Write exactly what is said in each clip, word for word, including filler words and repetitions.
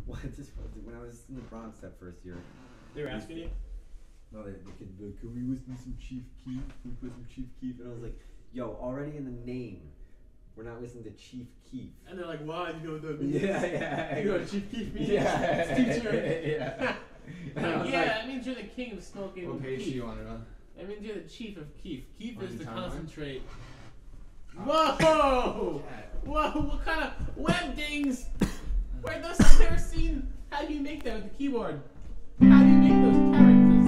What? This, when I was in the Bronx that first year. They were asking you? No, they, they could be like, can we listen to some Chief Keef? Can we put some Chief Keef? And I was like, yo, already in the name, we're not listening to Chief Keef. And they're like, why? You know what that means? Yeah, yeah. You know what Chief Keef means? Yeah. Teacher. Yeah. Like, yeah, like, that means you're the king of smoking. What page do you want it on? That means you're the chief of Keef. Keef On is your the timeline? concentrate. Oh. Whoa! Whoa! What kind of web dings? Where those? I've never seen. How do you make that with the keyboard? How do you make those characters?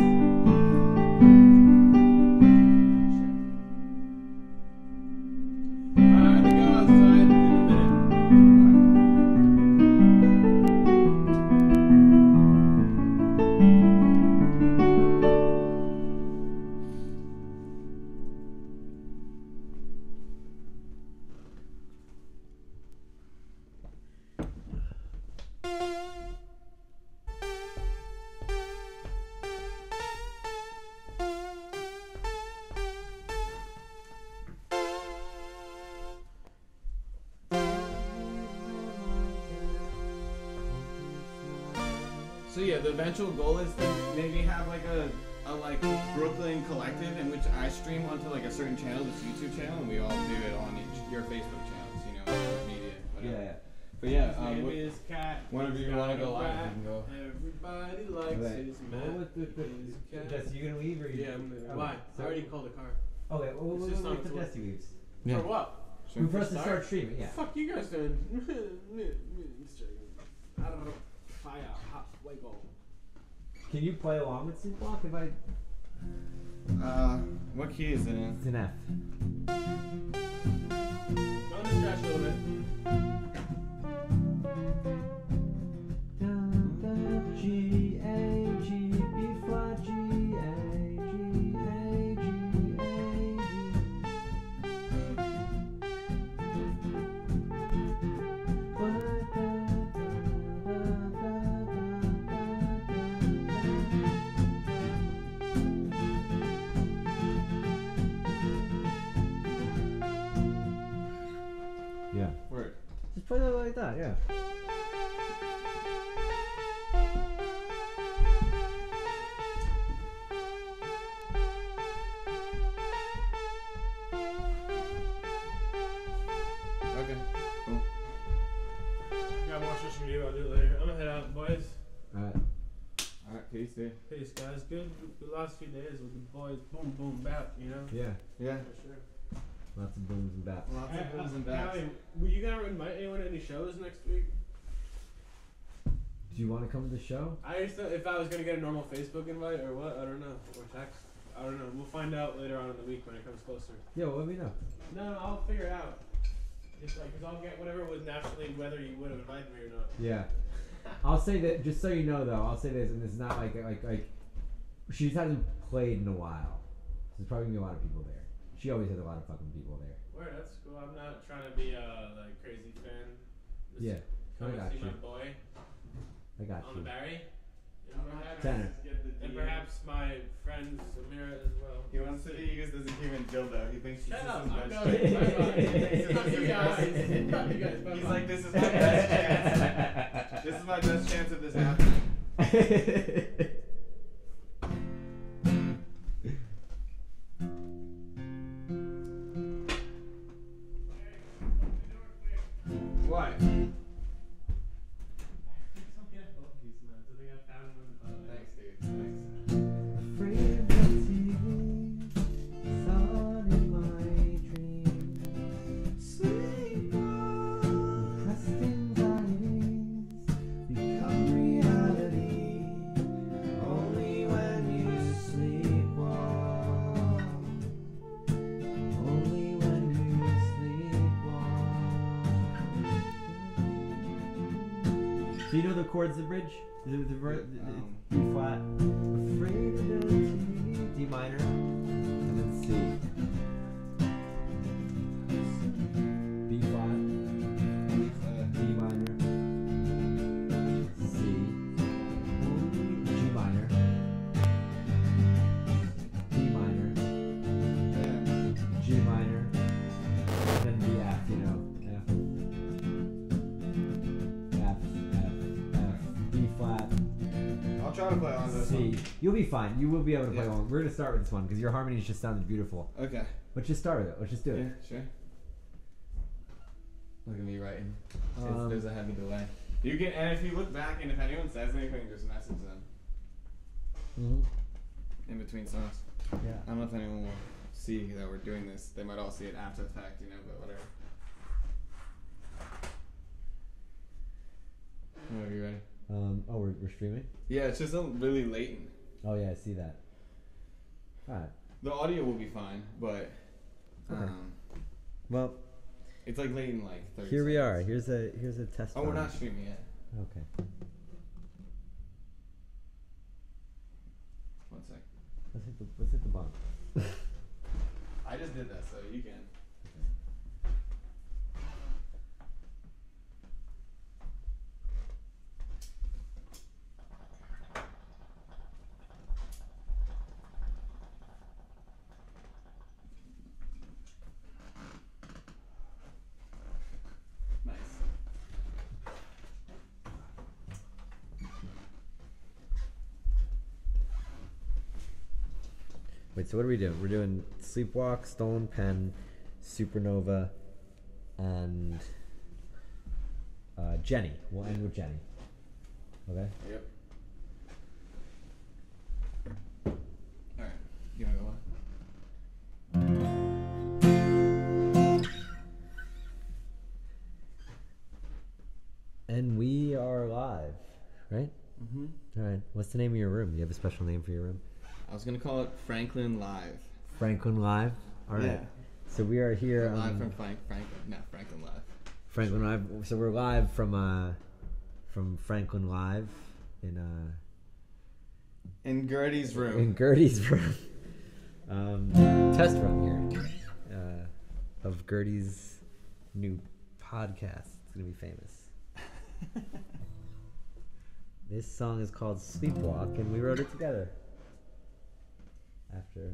I'm gonna go outside in a minute. So yeah, the eventual goal is to maybe have like a, a like Brooklyn collective in which I stream onto like a certain channel, this YouTube channel, and we all do it on each your Facebook channels, you know, media, whatever. Yeah, yeah. But yeah, His um, name what, is Cat. whenever you want to go live, you can go. Everybody likes Right. his Well, man. with the, the, His cat. Jesse, you gonna leave or you? Yeah, I'm gonna. Okay, Why? so- I already called the car. Okay, well, It's we'll just wait on till its way. Jesse leaves. Yeah. For what? We for us to Start? start streaming, yeah. Fuck you guys doing? Just joking. I don't know. Fire, hot, white ball. Can you play along with Synth Block if I? Uh, what key is it in? It's an F. I'm gonna scratch a little bit. G A G B flat G A G A G A Yeah. Word. Just play that like that, yeah. Okay. Cool. Got more social media. I'll do it later. I'm gonna head out, boys. Alright. All right. Peace, dude. Peace, guys. Good. The last few days with the boys. Boom, boom, bap. You know. Yeah. Yeah. For sure. Lots of booms and baps. Lots Hey, of booms and uh, bats. Callie, were you gonna invite anyone to any shows next week? Do you want to come to the show? I used to, if I was gonna get a normal Facebook invite or what, I don't know, or text. I don't know. We'll find out later on in the week when it comes closer. Yeah, well, let me know. No, no, I'll figure it out. Just like, cause I'll get whatever was naturally whether you would have invited me or not. Yeah. I'll say that, just so you know though, I'll say this, and it's not like, like, like, she just hasn't played in a while. So there's probably gonna be a lot of people there. She always has a lot of fucking people there. Word, that's cool. I'm not trying to be a like crazy fan. Just Yeah, come I and got see you. my boy I got on you. the Barry. And perhaps, Tenor. and perhaps my friend Samira as well. He wants to be. He just doesn't hear in dildo. He thinks she's Shut just up! his I'm best going. friend. Bye bye. Fuck you guys. Fuck you guys. Bye He's bye. like, this is my best chance. This is my best chance of this happening. What? Thanks, dude. Thanks. Afraid of the T V, sun in my dreams. Sleep on. Pressed anxieties become reality. Only when you sleepwalk. Only when you sleepwalk. Do you know the chords of the bridge? The, the, the, the, Um, B flat. Afraid of the T V. D minor. And then C. B flat. D minor. C. G minor. D minor. G minor. And then B F, you know. F. F, F, F. try to play along this See, one. you'll be fine. You will be able to play Yeah. along. We're gonna start with this one because your harmonies just sounded beautiful. Okay. Let's just start with it. Let's just do it. Yeah, sure. Look at me writing. It's- Um, there's a heavy delay. You can, and if you look back, and if anyone says anything, just message them Mm-hmm. in between songs. Yeah. I don't know if anyone will see that we're doing this. They might all see it after the fact, you know, but whatever. Whenever you're ready. Um. Oh, we're, we're streaming. Yeah, it's just a really latent. Oh yeah, I see that. All right. The audio will be fine, but Okay. um, Well, it's like latent, like thirty here we are. seconds. Here's a here's a test. Oh, we're run. not streaming yet. Okay. One sec. Let's hit the let's hit the bump. I just did that, so you can. Nice. Wait. So what are we doing? We're doing Sleepwalk, Stolen Pen, Supernova, and uh, Jenny. We'll end with Jenny. Okay. Yep. Alright. You wanna go on? And we are live, right? Mm-hmm. All right. What's the name of your room? Do you have a special name for your room? I was gonna call it Franklin Live. Franklin Live. All right. Yeah. So we are here. Live on from Frank, Franklin, no, Franklin Live. Franklin Live. So we're live from uh, from Franklin Live in uh, In Gherdty's room. in Gherdty's room. Um, test run here uh, of Gherdty's new podcast. It's gonna be famous. This song is called Sleepwalk, and we wrote it together after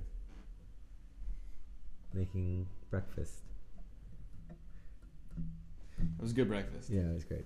making breakfast. It was good breakfast. Yeah, it was great.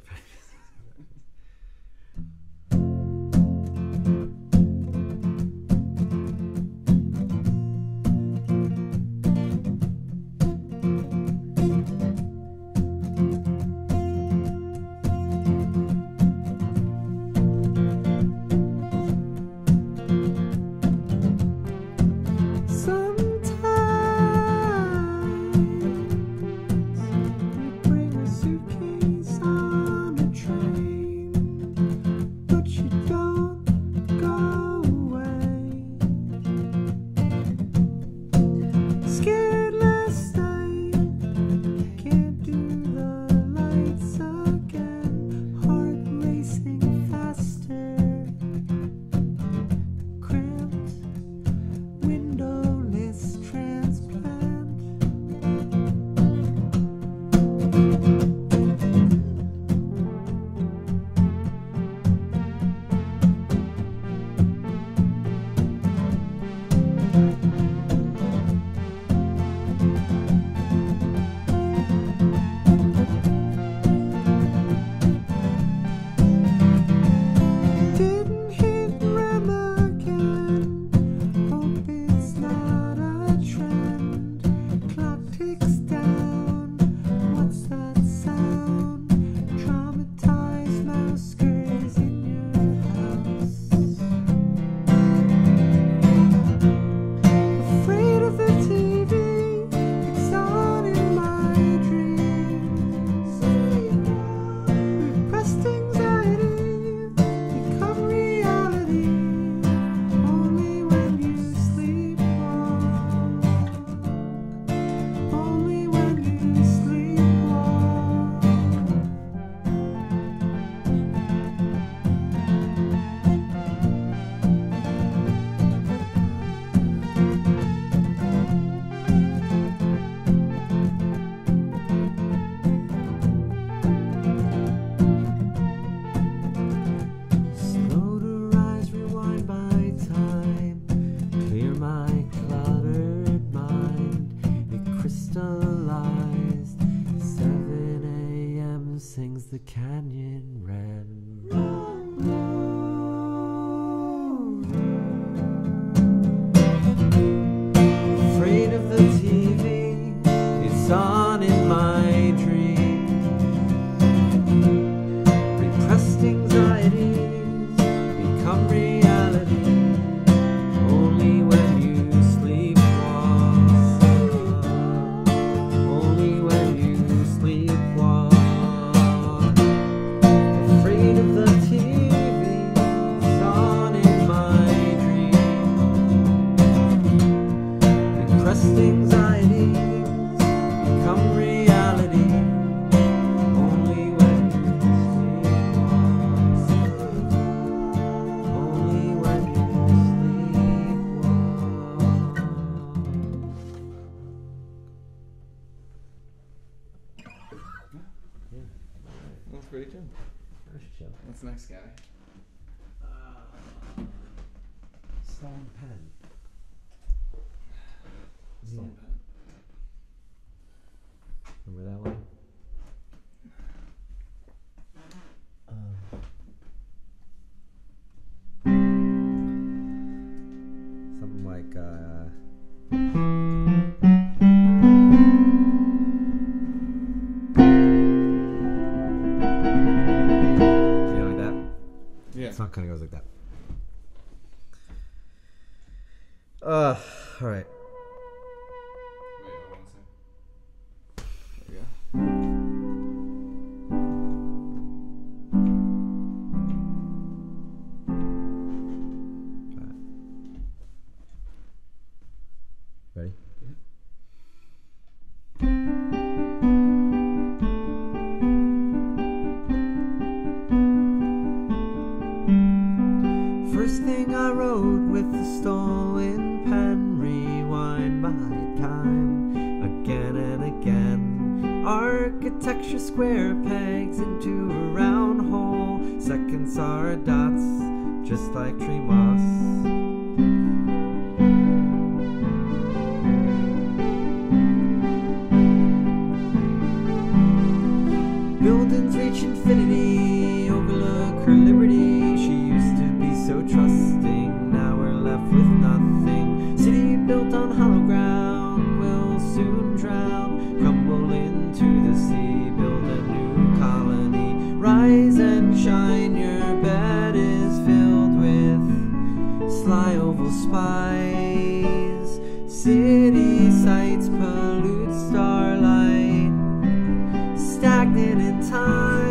the canyon ran. good. That was chill. What's next, guy? Uh, Stone pen. Stone Yeah. pen. Remember that one? Um, something like uh, you know, like that. Yeah. The song kind of goes like that. Uh, all right. Wait, hold on a second. There we go. Ready? First thing I wrote with the stolen pen, rewind my time again and again. Architecture square pegs into a round hole. Seconds are dots, just like tree moss. Buildings reach infinity, overlook her liberty. She used to be so trusting, now we're left with nothing. City built on hollow ground will soon drown, crumble into the sea, build a new colony. Rise and shine, your bed is filled with sly oval spies. City sights pollute starlight, stagnant in time.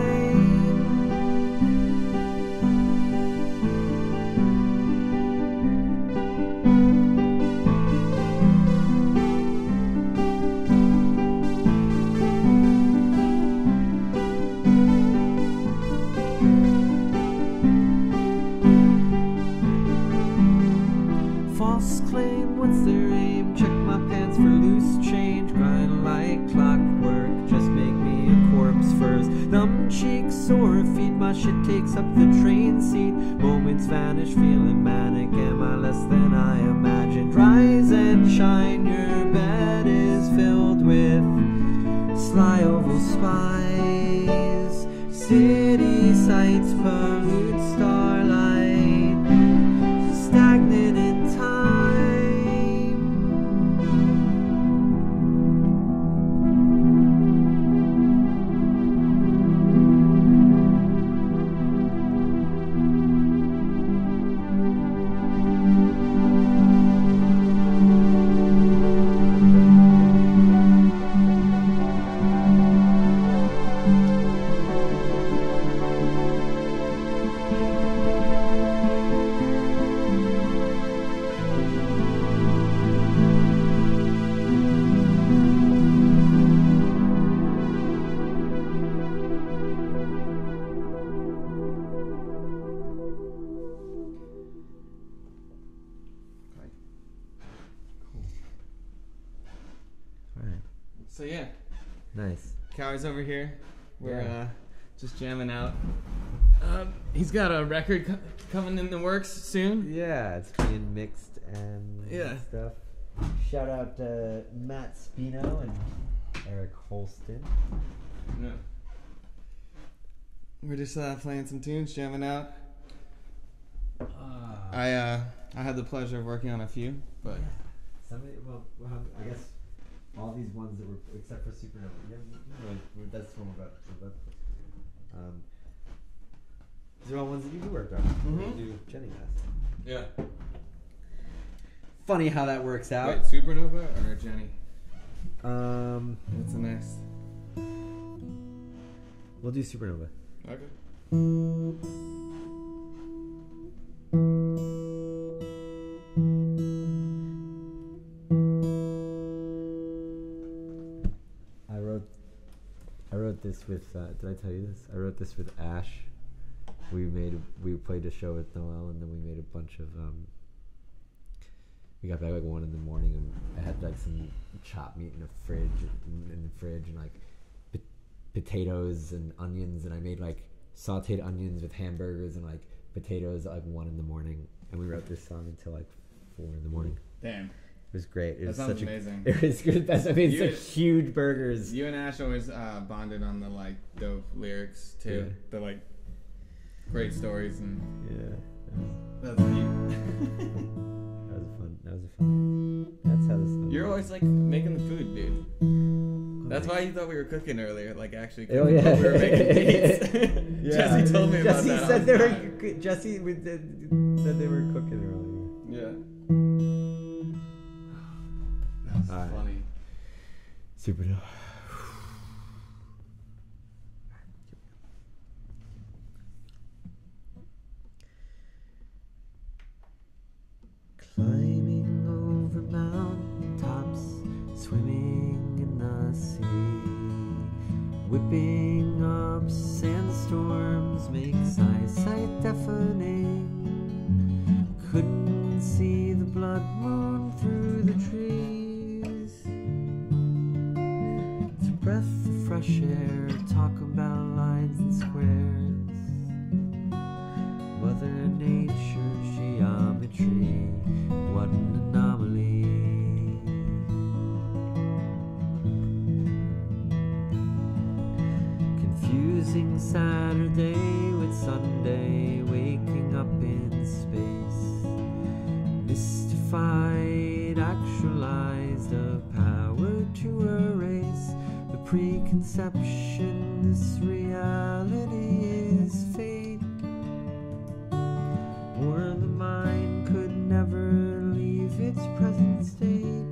False claim, what's their aim? Check my pants for loose change, grind like clockwork, just make me a corpse first. Numb cheeks, sore feet, my shit takes up the train seat. Moments vanish, feeling manic, am I less than I imagined? Rise and shine, your bed is filled with sly oval spies. City sights pollute starlight, stagnant in time. Alright, So yeah, nice. Cowie's over here. We're Yeah. uh, just jamming out. Um, he's got a record co- coming in the works soon. Yeah, it's being mixed and Yeah. stuff. Shout out to Matt Spino and Eric Holston. No. We're just uh, playing some tunes, jamming out. Uh, I uh, I had the pleasure of working on a few, but Somebody, well, well, how- I guess all these ones that were, except for Supernova, yeah, no, that's the one we're about to talk about. Um, these are all ones that you worked on. Mhm. You do Jenny has. yeah. Funny how that works out. Wait, Supernova or Jenny? Um, What's the next? we'll do Supernova. Okay. I wrote, I wrote this with. Uh, did I tell you this? I wrote this with Ash. We made, a, we played a show with Noel, and then we made a bunch of. Um, we got back like one in the morning, and I had like some chopped meat in the fridge, in, in the fridge, and like po- potatoes and onions, and I made like sauteed onions with hamburgers and like potatoes at like one in the morning, and we wrote this song until like four in the morning. Damn. It was great. It That was sounds such amazing. A, it was the best. I mean, You- such huge burgers. You and Ash always uh, bonded on the like dope lyrics too. Yeah. The like great stories and Yeah. that's deep. That was a fun. That was a fun. That's how this. You're always like making the food, dude. That's why you thought we were cooking earlier, like actually cooking. Oh yeah. But we were making beats. Yeah. Jesse told me about Jesse that. I said was they were. dying. Jesse we did, said they were cooking earlier. Yeah. That's All right. funny. Super dope. Climbing over mountain tops, swimming in the sea, whipping up sandstorms makes eyesight deafening. Couldn't see the blood moon through the trees. It's a breath of fresh air, talk about lines and squares. Mother Nature's geometry, what an anomaly. Confusing Saturday with Sunday, waking up in space. Mystified, actualized, a power to erase the preconception this reality is fate. Or the mind could never leave its present state.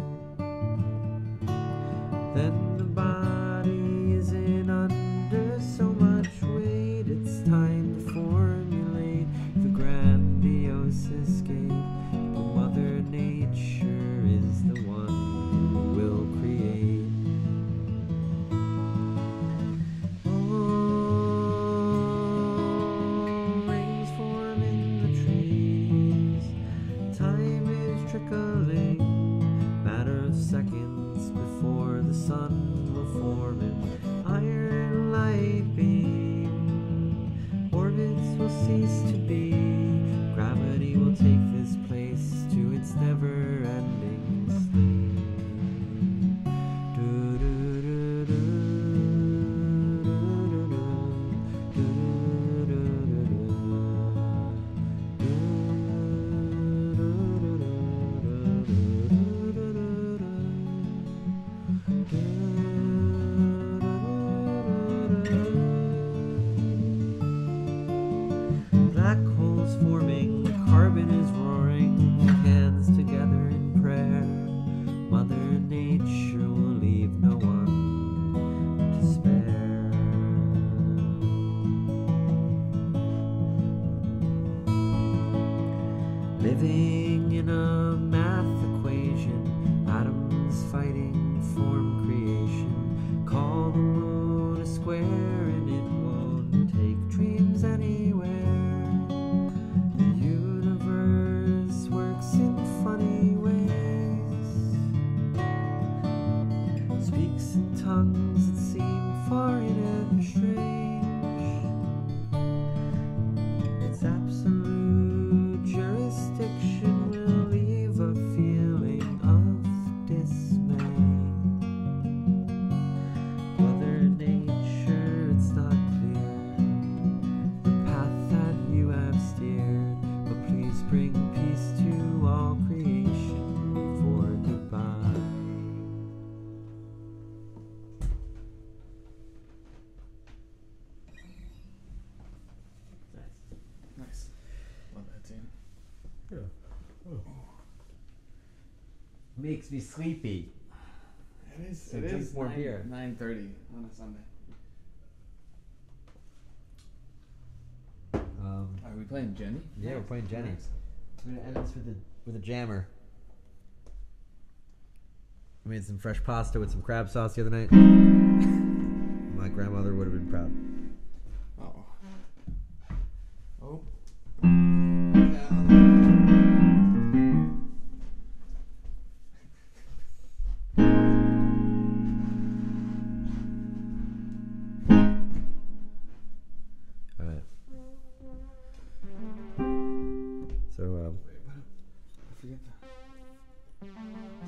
Then the body isn't under so much weight. It's time to formulate the grandiose escape. But Mother Nature is the one who will create. Oh, rings form in the trees. Time is trickling, matter of seconds before the sun will form an iron light beam. Orbits will cease to be. Gravity will take this place to its never-ending sleep. Black holes forming, carbon is roaring, hands together in prayer. Mother Nature will leave no one to spare. Living in a math equation, atoms fighting form creation. Call the moon a square and it won't take dreams anywhere. The universe works in funny ways, speaks in tongues that seem foreign and strange. Its absolute jurisdiction will leave a feeling of dismay. Mother Nature, it's not clear the path that you have steered, but please bring peace to all creation before goodbye. Nice. Love that tune. Makes me sleepy. It is. So it drink is more nine, beer. nine thirty on a Sunday. Um, Are we playing Jenny? yeah, we're playing Jenny. Nice. We're gonna end this with a with a jammer. I made some fresh pasta with some crab sauce the other night. My grandmother would have been proud. Oh. Oh. Yeah, on All right.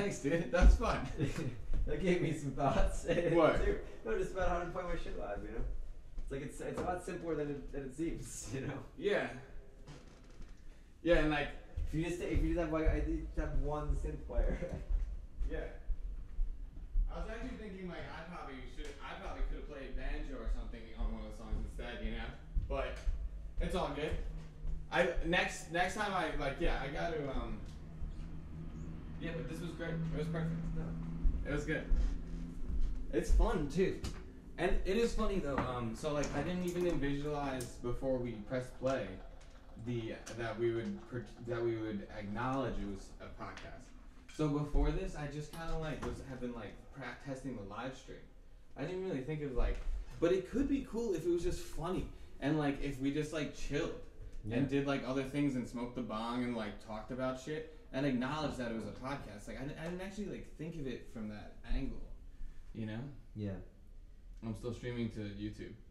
Thanks, dude. That's fun. That gave me some thoughts. What? Too. No, just about how to play my shit live, you know? It's like, it's it's a lot simpler than it, than it seems, you know? Yeah. Yeah, and like... If you just, if you just have like, I just have one synth player. Yeah. I was actually thinking like I probably should, I probably could have played banjo or something on one of the songs instead, you know? But it's all good. I next next time I like yeah I got to um. Yeah, but this was great. It was perfect. No. It was good. It's fun too. And it is funny though. Um, so like I didn't even visualize before we pressed play, the that we would that we would acknowledge it was a podcast. So before this, I just kind of like was have been like pra- testing the live stream. I didn't really think of like, but it could be cool if it was just funny and like if we just like chilled Yeah. and did like other things and smoked the bong and like talked about shit and acknowledged that it was a podcast. Like I didn't, I didn't actually like think of it from that angle, you know? Yeah. I'm still streaming to YouTube.